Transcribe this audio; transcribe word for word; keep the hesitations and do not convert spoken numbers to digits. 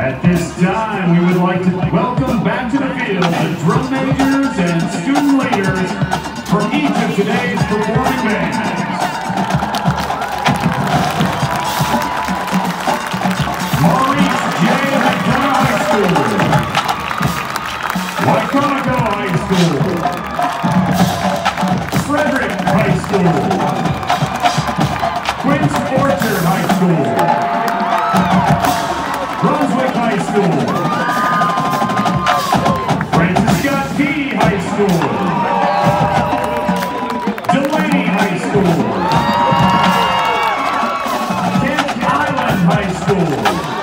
At this time, we would like to welcome back to the field the drum majors and student leaders from each of today's performing bands. Maurice J. McDonough High School, Waikanaga High School, Frederick High School, Quince Orchard High School, Brunswick High School, Francis Scott Key High School, Delaney High School, Kent Island High School,